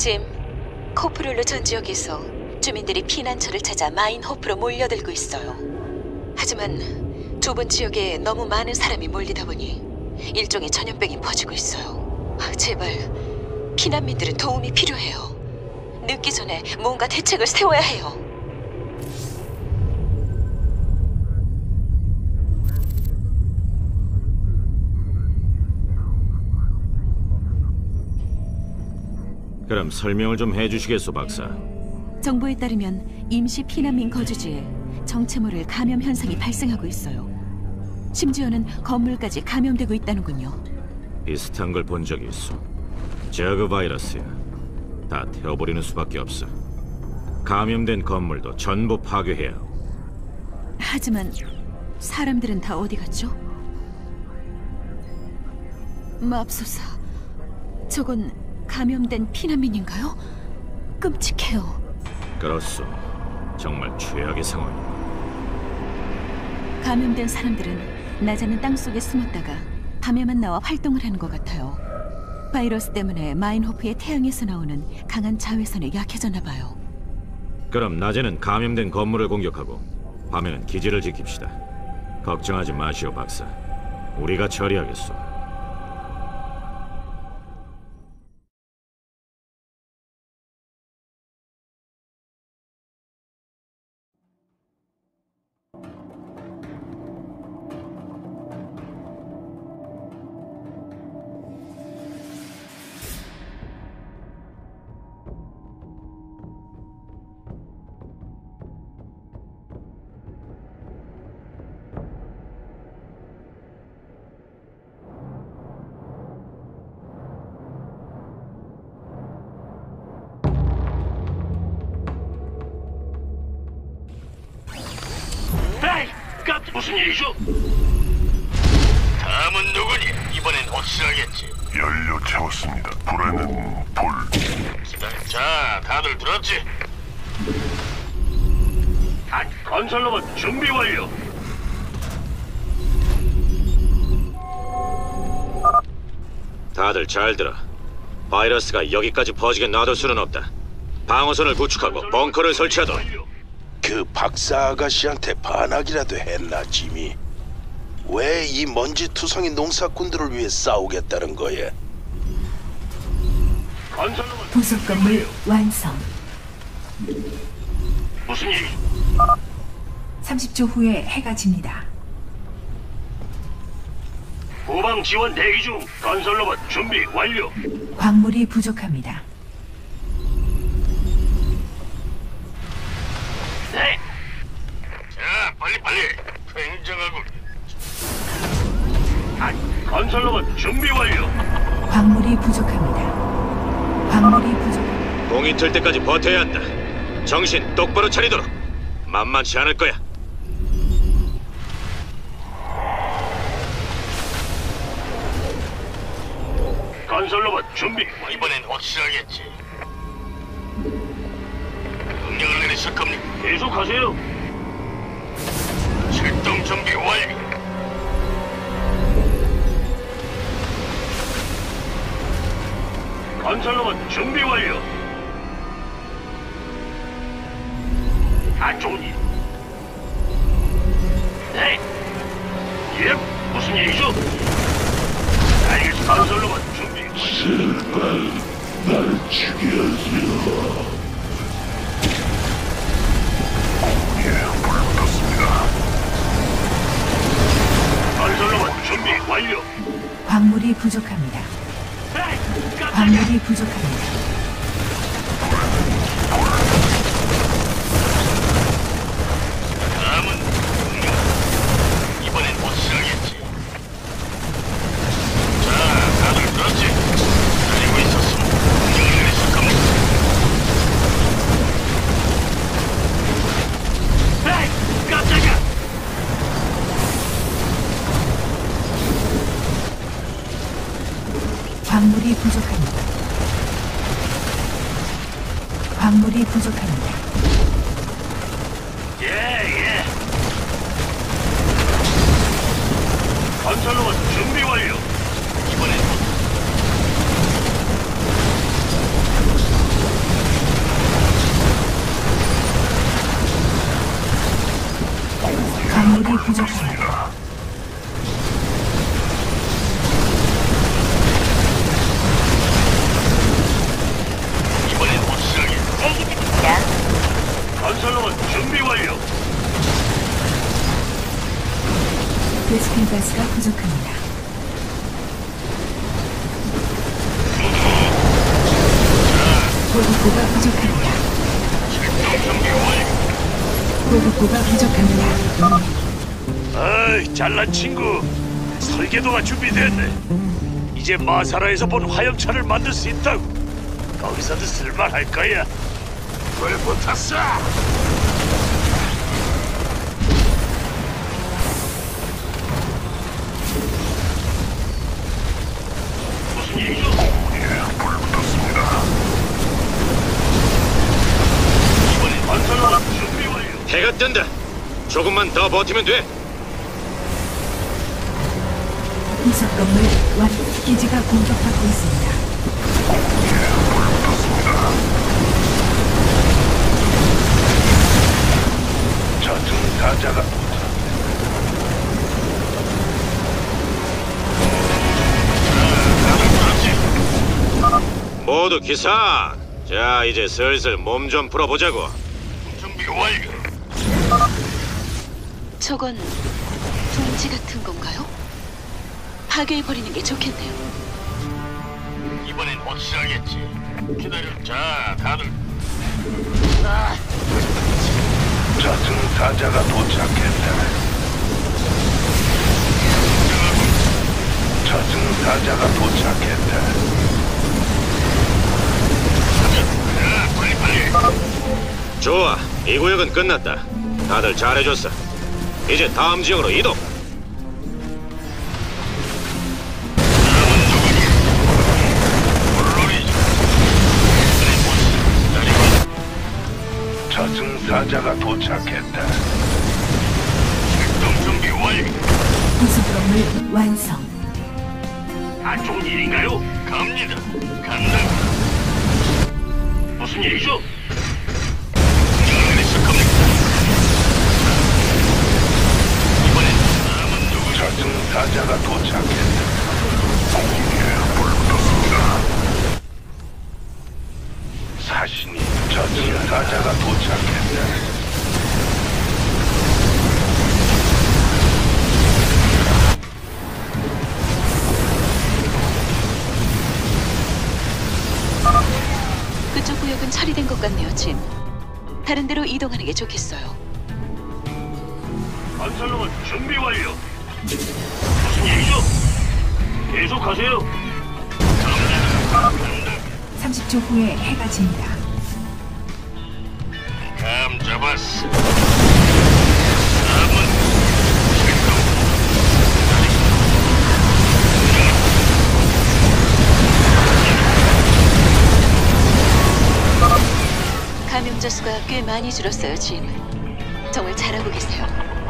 짐, 코프룰루 전 지역에서 주민들이 피난처를 찾아 마인호프로 몰려들고 있어요. 하지만 좁은 지역에 너무 많은 사람이 몰리다 보니 일종의 전염병이 퍼지고 있어요. 제발, 피난민들은 도움이 필요해요. 늦기 전에 뭔가 대책을 세워야 해요. 그럼 설명을 좀 해주시겠소, 박사? 정보에 따르면 임시 피난민 거주지에 정체모를 감염 현상이 발생하고 있어요. 심지어는 건물까지 감염되고 있다는군요. 비슷한 걸 본 적이 있어. 저그 바이러스야. 다 태워버리는 수밖에 없어. 감염된 건물도 전부 파괴해야 하고. 하지만 사람들은 다 어디 갔죠? 맙소사, 저건 감염된 피난민인가요? 끔찍해요. 그렇소. 정말 최악의 상황이야. 감염된 사람들은 낮에는 땅속에 숨었다가 밤에만 나와 활동을 하는 것 같아요. 바이러스 때문에 마인호프의 태양에서 나오는 강한 자외선에 약해졌나 봐요. 그럼 낮에는 감염된 건물을 공격하고 밤에는 기지를 지킵시다. 걱정하지 마시오, 박사. 우리가 처리하겠소. 무슨 일이죠? 다음은 누구니? 이번엔 확실하겠지. 연료 채웠습니다. 불에는 불. 자, 다들 들었지? 건설로봇 준비 완료. 다들 잘 들어. 바이러스가 여기까지 퍼지게 놔둘 수는 없다. 방어선을 구축하고 벙커를 설치하도록. 그 박사 아가씨한테 반항이라도 했나, 지미? 왜 이 먼지투성이 농사꾼들을 위해 싸우겠다는 거야? 건설로봇 부속 건물 완성. 무슨 일? 30초 후에 해가 집니다. 후방 지원 대기 중. 건설로봇 준비 완료. 광물이 부족합니다. 네. 자, 빨리. 굉장하군. 건설로봇 준비 완료. 광물이 부족합니다. 공이 틀 때까지 버텨야 한다. 정신 똑바로 차리도록. 만만치 않을 거야. 건설로봇 준비. 이번엔 확실하겠지. 명령을 내리실 겁니까? 계속하세요. 출동 준비 완료. 건설로봇 준비 완료. 안 좋은 일. 네. 예, 무슨 일이죠? 알겠습니다. 건설로봇 준비 완료. 날 죽여줘. 불붙었습니다. 건설로봇 준비 완료. 광물이 부족합니다. 에이, 깜짝이야. 광물이 부족합니다. 다음은 공룡. 이번엔 확실하겠지. 자, 다들 들었지? 기다리고 있었으면 공룡을 내리실 겁니다. 에이, 깜짝이야. 광물이 부족합니다. 광물이 부족합니다. 예. 건설로봇 준비 완료. 이번엔 가스가 부족합니다. 보급고가 부족합니다. 보급고가 부족합니다. 아이, 잘난 친구. 설계도가 준비됐네. 이제 마사라에서 본 화염차를 만들 수 있다고. 거기서도 쓸만할 거야. 왜 붙었어? 무슨 일이죠? 불붙었습니다. 이번엔 건설로만 준비 완료. 해가 뜬다. 조금만 더 버티면 돼. 부속 건물 완 기지가 공격받고 있습니다. 저승사자가 모두 기상. 자, 이제 슬슬 몸 좀 풀어보자고. 준비 완료. 저건 둥지 같은 건가요? 파괴해버리는 게 좋겠네요. 이번엔 확실하겠지. 기다려. 자, 다들. 저승사자가 도착했다. 저승사자가 도착했다. 좋아, 이 구역은 끝났다. 다들 잘해줬어. 이제 다음 지역으로 이동. 저승사자가 도착했다. 출동 준비 완료. 부속 건물 완성. 안 좋은 일인가요? 갑니다. 간다. 무슨 일이죠? 내리실 겁니까? 이번엔 남은 누구? 저승사자가 도착했다. 사신이 저승사자가 도착했다. 그쪽 구역은 처리된 것 같네요, 짐. 다른 데로 이동하는 게 좋겠어요. 건설로만 준비 완료. 무슨 일이죠? 계속하세요. 갑니다. 30초 후에 해가 집니다. 감 잡았어. 남은 출동. 감염자 수가 꽤 많이 줄었어요, 짐. 정말 잘하고 계세요.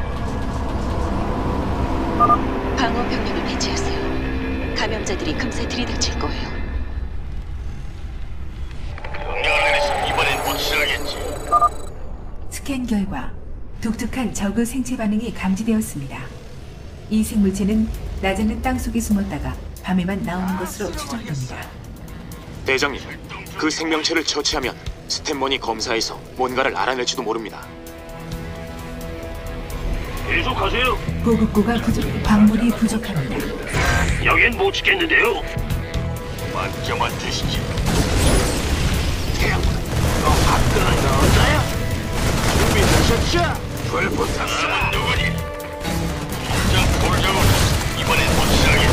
방어 병력을 배치하세요. 감염자들이 금세 들이닥칠 거예요. 명령을 내리서 이번엔 확실하겠지. 스캔 결과 독특한 저그 생체 반응이 감지되었습니다. 이 생물체는 낮에는 땅속에 숨었다가 밤에만 나오는 것으로 추정됩니다. 대장님, 그 생명체를 처치하면 스탠머니 검사에서 뭔가를 알아낼지도 모릅니다. 계속하세요. 보급고가 광물이 부족합니다. 여긴 못 지켰는데요. 만점만 주시지. 태양군, 너 화끈한 거 없나요? 준비되셨죠? 불붙었어. 남은 누구니? 자, 돌자고. 이번엔 확실하게.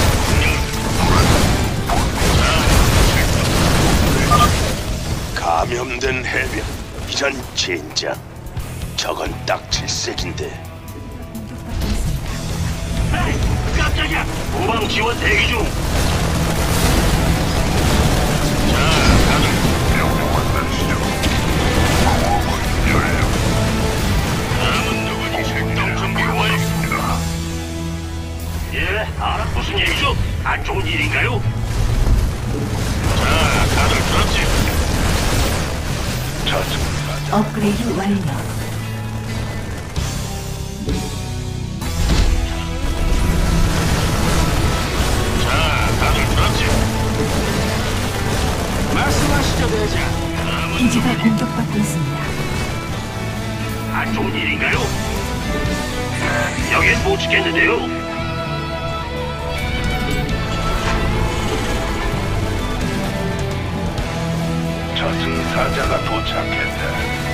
감염된 해병. 이런 젠장. 저건 딱 질색인데. 공격받고 있습니다. 에이, 깜짝이야. 후방 지원 대기 중. 자, 다들. 남은 누구니? 출동 준비 완료. 예, 알아. 무슨 일이죠? 안 좋은 일인가요? 자, 다들 들었지? 저승사자. 업그레이드 완료. 자, 다들 들었지? 말씀하시죠, 대장. 남은 기지가 누구니? 공격받고 있습니다. 안 좋은 일인가요? 여긴 못 지켰는데요. 저승사자가 도착했다.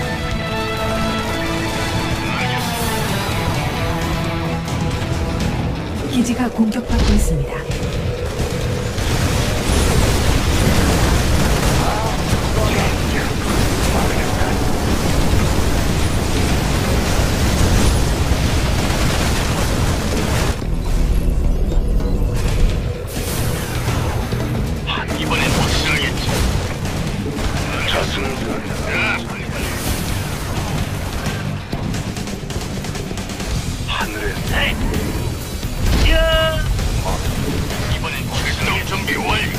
기지가 공격받고 있습니다. 이번엔 확실하겠지. 저승사자 하늘에서 이번엔 출동 준비 완료.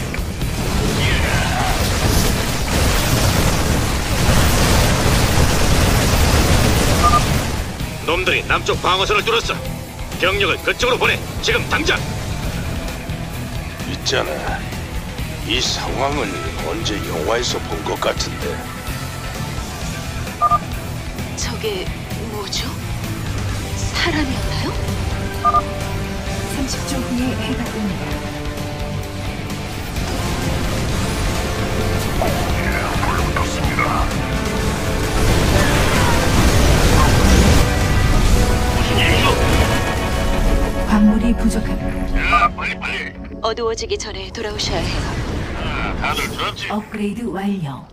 놈들이 남쪽 방어선을 뚫었어. 병력을 그쪽으로 보내. 지금 당장. 있잖아. 이 상황은 언제 영화에서 본 것 같은데. 저게 뭐죠? 사람이었나요? 30초 후에 해가 뜹니다. 불붙었습니다. 무슨 일이죠? 광물이 부족합니다. 자, 빨리. 어두워지기 전에 돌아오셔야 해요. 다들 들었지? 업그레이드 완료.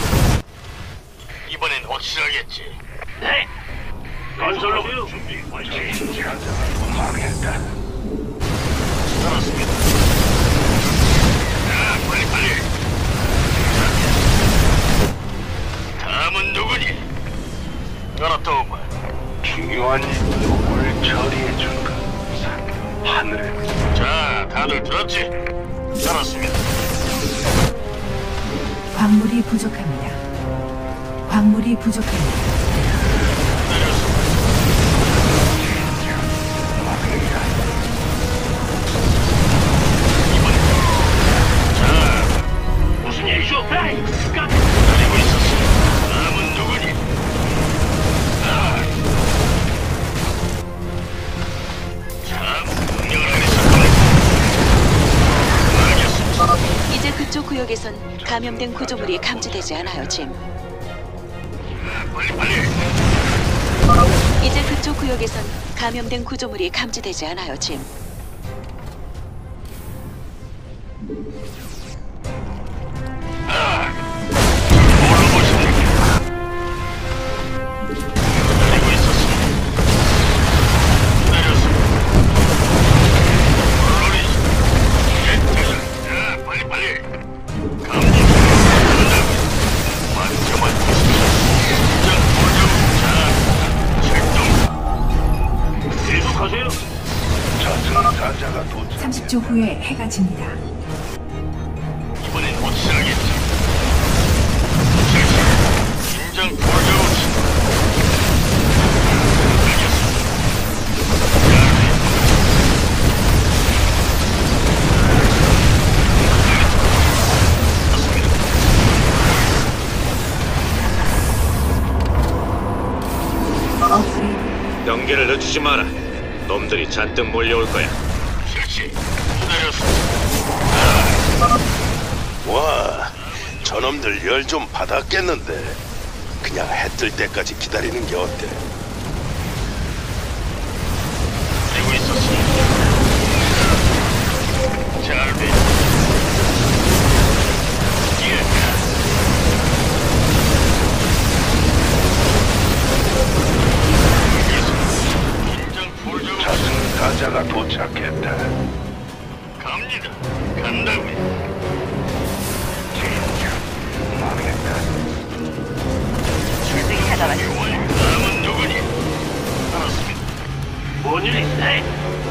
이번엔 확실하겠지. 네. 건설로 준비 완료. 망했다. 알았습니다. 자, 빨리. 다음은 누구니? 알았다, 오마. 중요한 임무를 처리해줄까? 하늘에 자, 다들 들었지? 알았습니다. 광물이 부족합니다. 광물이 부족합니다. 무슨 일이죠? 기다리고 있었어. 다음은 누구니? 자, 명령을 내리셨군요. 알겠습니다. 이제 그쪽 구역에선 감염된 구조물이 감지되지 않아요, 짐. 빨리. 이제 그쪽 구역에선 감염된 구조물이 감지되지 않아요, 짐. 뭐라고 보십니까? 기다리고 있었습니다. 내렸습니다. 물론이죠. 자, 빨리. 감지. 만점만 보십시오. 자, 출동. 계속하세요. 저승사자가 도착. 30초 후에 해가 집니다. 이번엔 확실하겠지. 긴장 풀어줘보시. 업그레이드. 경계를 늦추지 마라. 놈들이 잔뜩 몰려올 거야. 실시. 기다렸습니다. 와, 저놈들 열 좀 받았겠는데. 그냥 해 뜰 때까지 기다리는 게 어때? 그리고 있었습니다. 잘 돼. 예. 긴장 풀어줘보시. 저승사자가 도착했다. 갑니다. 간다고요. 다음은 누구니? 알았습니다. 뭔 일이 있어?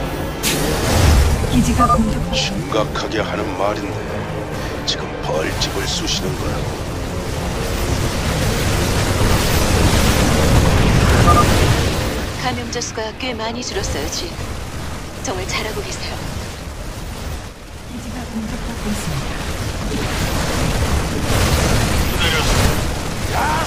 기지가 공격받고 심각하게 하는 말인데 지금 벌집을 쑤시는 거라고. 감염자 수가 꽤 많이 줄었어요, 짐. 정말 잘하고 계세요. 기지가 공격받고 있습니다. 기다렸습니다.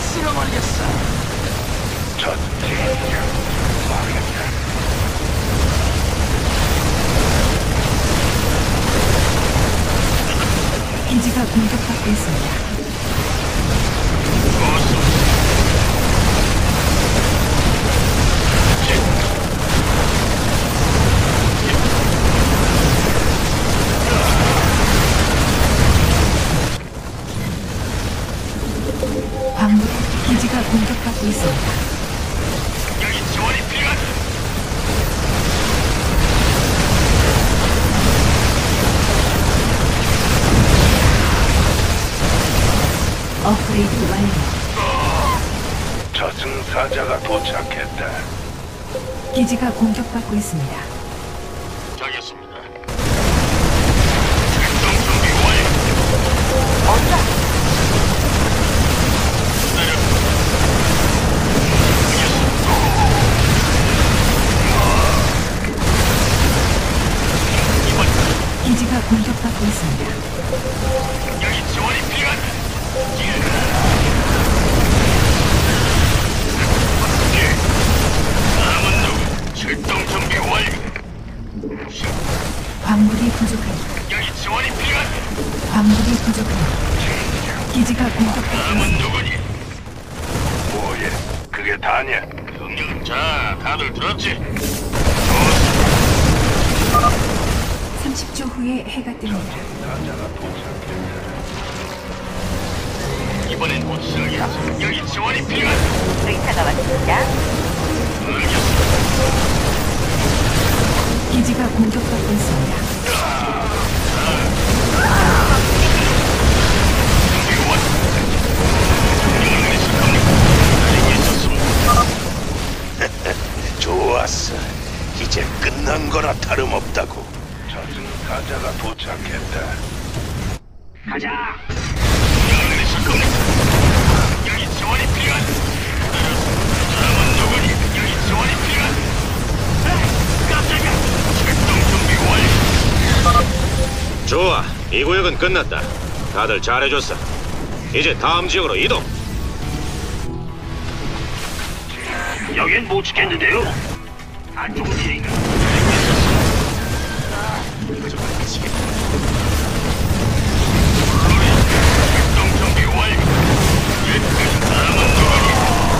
기지가 공격받고 있습니다. 광물 기지가 공격받고 있습니다. 여기 지원이 필요하다. 업그레이드 완료. 저승사자가 도착했다. 기지가 공격받고 있습니다. 알겠습니다. 출동 준비 완료. 기지가 공격받고 있습니다. 여기 지원이 필요하다. 다음은 누구? 출동 준비 완료. 광물이 부족합니다. 여기 지원이 필요하다. 광물이 부족합니다. 기지가 공격받고 다음은 누구니? 뭐예? 그게 다냐? 명령. 자, 다들 들었지? 30초 후에 해가 뜹니다. 사자가 도착했다. 이번엔 못 쓰겠어. 여기 지원이 필요하다. 의사가 왔습니다. 알겠어. 기지가 공격받고 있습니다. 준비 완료. 명령을 내리실 겁니까? 알고 있었습니다. 좋았어. 이제 끝난 거나 다름없다고. 저승사자가 도착했다. 가자. 명령을 내리실 겁니까? 여기 지원이 필요하다. 다음은 누구니? 여기 지원이 필요하다. 에이, 깜짝이야. 출동 준비 완료. 좋아, 이 구역은 끝났다. 다들 잘해줬어. 이제 다음 지역으로 이동. 여긴 못 지켰는데요. 안 좋은 일인가? 출동 준비 완료. 다음은 누구니?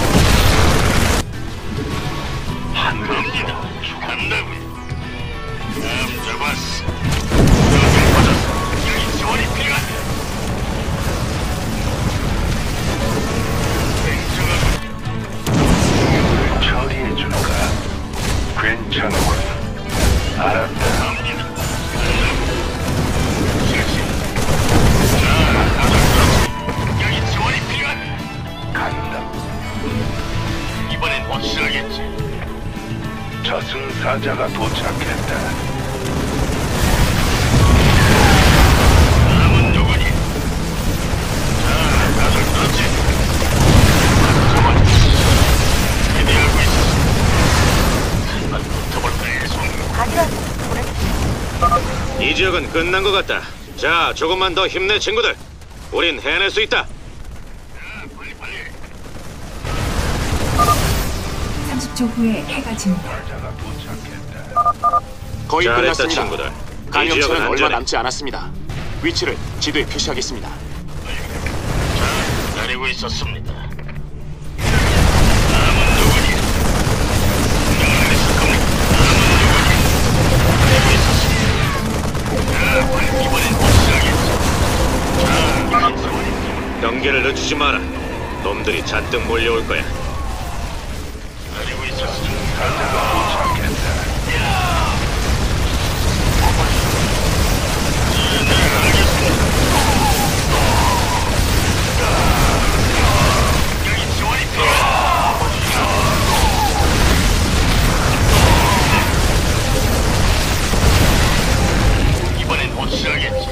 갑니다. 간다고요. 다음 잡았어. 명령 받았어. 여기 지원이 필요하다. 굉장하군. 처리해줄까? 괜찮군. 알았다. 갑니다. 실시. 자, 다들 들었지? 여기 지원이 필요하다. 간다. 이번엔 확실하겠지. 저승사자가 도착했다. 다음은 누구니? 자, 다들 들었지? 잠깐만. 기대하고 있었어. 한번 붙어볼까, 송이. 이 지역은 끝난 것 같다. 자, 조금만 더 힘내, 친구들. 우린 해낼 수 있다. 빨리. 30초 후에 해가 집니다. 사자가 도착했다. 거의 잘했다, 끝났습니다. 친구들. 이 감염체는 지역은 얼마 안전해. 남지 않았습니다. 위치를 지도에 표시하겠습니다. 자, 기다리고 있었습니다. 다음은 누구니? 명령을 내릴 겁니까? 다음은 누구니? 기다리고 있었습니다. 자, 빨리 이번엔 확실하겠지. 자, 여기 지원이 경계를 늦추지 마라. 놈들이 잔뜩 몰려올 거야. 기다리고 있었습니다. 사자가 도착했다. 여기 지원이 필요하다. 이번엔 확실하겠지.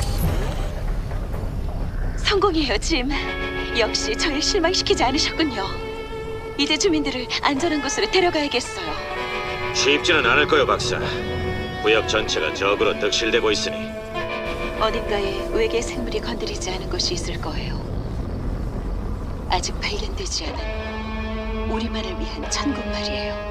성공이에요, 짐. 역시 저를 실망시키지 않으셨군요. 이제 주민들을 안전한 곳으로 데려가야겠어요. 쉽지는 않을 거요, 박사. 구역 전체가 적으로 득실되고 있으니. 어딘가에 외계 생물이 건드리지 않은 곳이 있을 거예요. 아직 발견되지 않은 우리만을 위한 천국 말이에요.